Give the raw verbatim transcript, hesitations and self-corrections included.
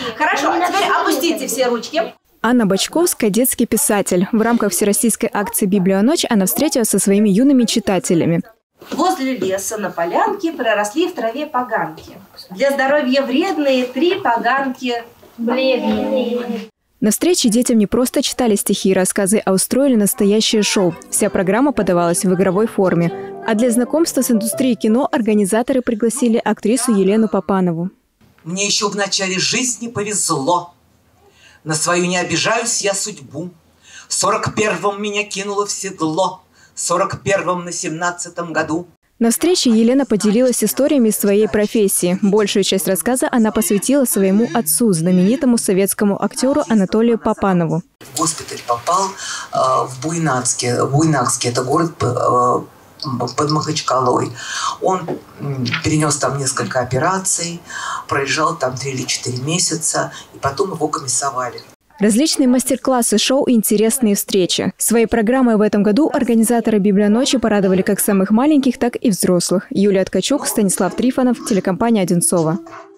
Хорошо, а теперь опустите все ручки. Анна Бочковская – детский писатель. В рамках всероссийской акции «Библионочь» она встретилась со своими юными читателями. Возле леса на полянке проросли в траве поганки. Для здоровья вредные три поганки вредные. На встрече детям не просто читали стихи и рассказы, а устроили настоящее шоу. Вся программа подавалась в игровой форме. А для знакомства с индустрией кино организаторы пригласили актрису Елену Папанову. Мне еще в начале жизни повезло. На свою не обижаюсь я судьбу. В сорок первом меня кинуло в седло. В сорок первом на семнадцатом году. На встрече Елена поделилась историями своей профессии. Большую часть рассказа она посвятила своему отцу, знаменитому советскому актеру Анатолию Папанову. В госпиталь попал э, в Буйнакске. Буйнакске – это город э, под Махачкалой. Он перенес там несколько операций, пролежал там три или четыре месяца, и потом его комиссовали. Различные мастер-классы, шоу и интересные встречи. Своей программой в этом году организаторы «Библионочи» порадовали как самых маленьких, так и взрослых. Юлия Ткачук, Станислав Трифонов, телекомпания «Одинцово».